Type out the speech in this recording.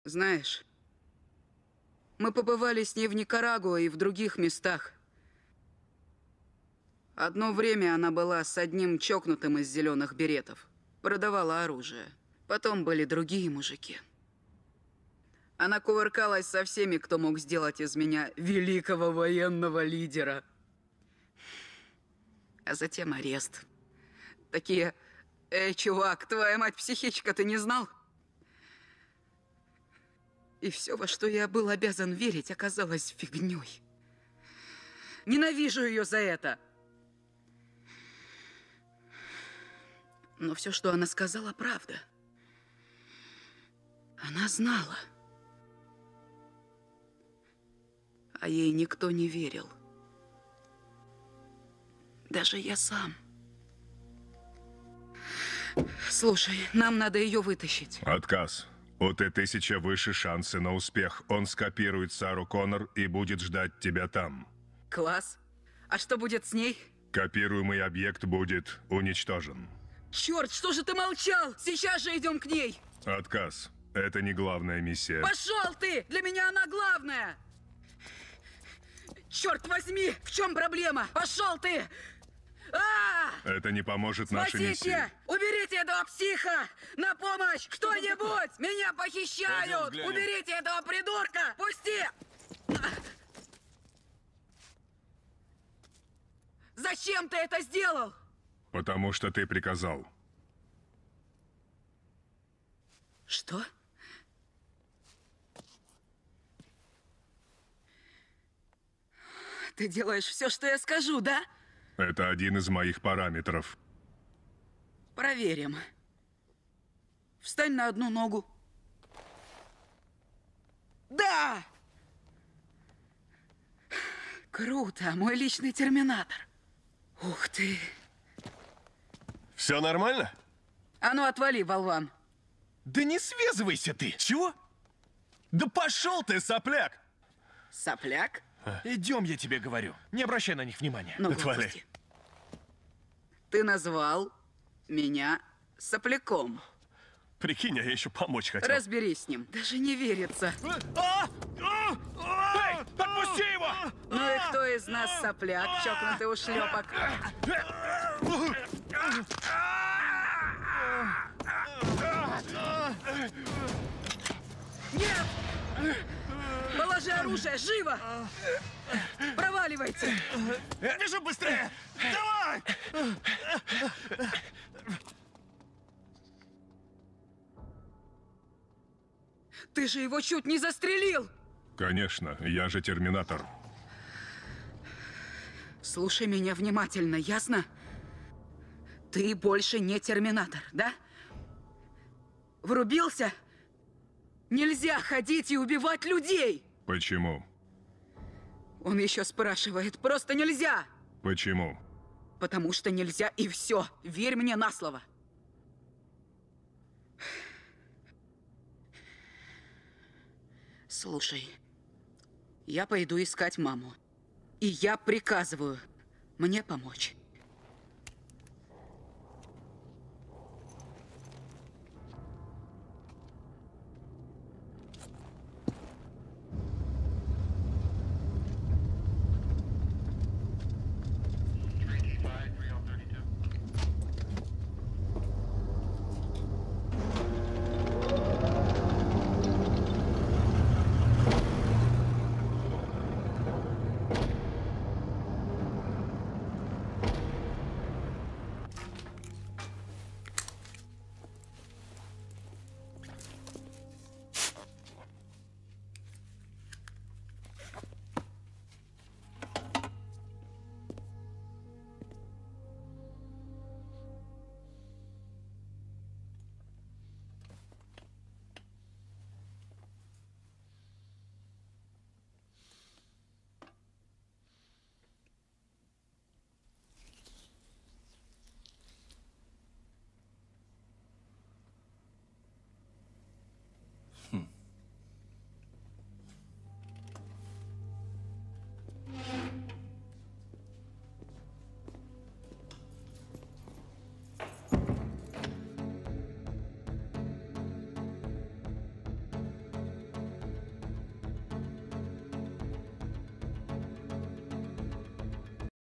Знаешь, мы побывали с ней в Никарагуа и в других местах. Одно время она была с одним чокнутым из зеленых беретов. Продавала оружие. Потом были другие мужики. Она кувыркалась со всеми, кто мог сделать из меня великого военного лидера. А затем арест. Такие: «Эй, чувак, твоя мать психичка, ты не знал?» И все, во что я был обязан верить, оказалось фигней. Ненавижу ее за это. Но все, что она сказала, правда. Она знала. А ей никто не верил. Даже я сам. Слушай, нам надо ее вытащить. Отказ. У Т-1000 выше шансы на успех. Он скопирует Сару Коннор и будет ждать тебя там. Класс. А что будет с ней? Копируемый объект будет уничтожен. Черт, что же ты молчал? Сейчас же идем к ней. Отказ. Это не главная миссия. Пошел ты! Для меня она главная! Черт возьми! В чем проблема? Пошел ты! Это не поможет нашей миссии. Спасите! Уберите этого психа! На помощь! Кто-нибудь! Меня похищают! Уберите этого придурка! Пусти! Зачем ты это сделал? Потому что ты приказал. Что? Ты делаешь все, что я скажу, да? Это один из моих параметров. Проверим. Встань на одну ногу. Да! Круто, мой личный терминатор. Ух ты. Все нормально? А ну отвали, болван. Да не связывайся ты! Чего? Да пошел ты, сопляк! Сопляк? Идем, я тебе говорю. Не обращай на них внимания. Ну, Отвали. глупости. Ты назвал меня сопляком. Прикинь, я еще помочь хотел. Разберись с ним. Даже не верится. Эй, отпусти его! Ну и кто из нас сопляк, чокнутый ушлепок? Нет! Положи оружие, живо! Проваливайте! Бежи быстрее! Давай! Ты же его чуть не застрелил! Конечно, я же терминатор. Слушай меня внимательно, ясно? Ты больше не терминатор, да? Врубился? Нельзя ходить и убивать людей! Почему? Он еще спрашивает, просто нельзя! Почему? Потому что нельзя и все. Верь мне на слово. Слушай, я пойду искать маму. И я приказываю мне помочь.